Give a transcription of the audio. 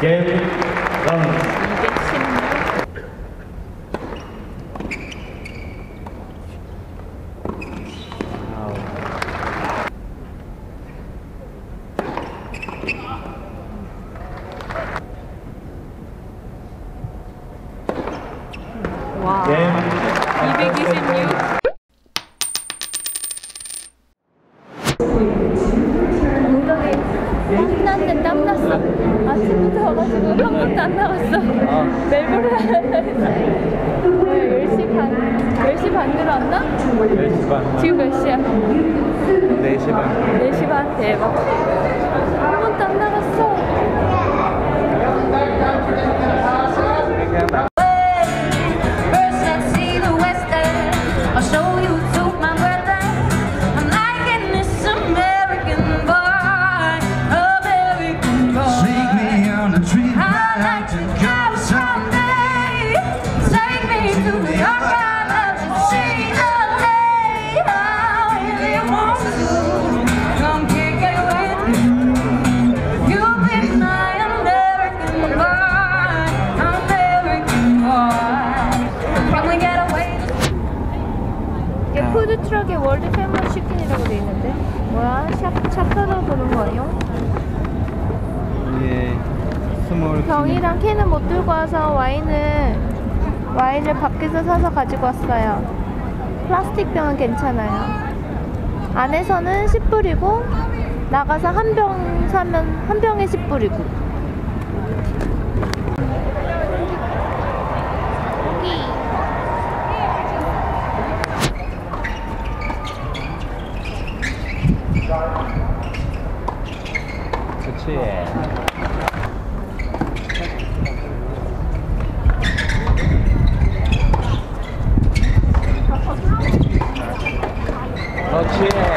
게임 라운드. 와, 226. 땀났네, 땀났어. 아침부터 와가지고 한 번도 안 나갔어. 멜버른 10시 반으로 왔나? 4시 반. 지금 몇 시야? 4시 반. 4시 반? 대박. 한 번도 안 나갔어. 푸드트럭의 월드 페머스 치킨이라고 돼 있는데 뭐야? 샵사로 보는 거예요? 예. 스몰 병이랑 캔은 못 들고 와서 와인을 밖에서 사서 가지고 왔어요. 플라스틱 병은 괜찮아요. 안에서는 10불이고 나가서 한 병 사면 한 병에 10불이고. 그치. 그렇지.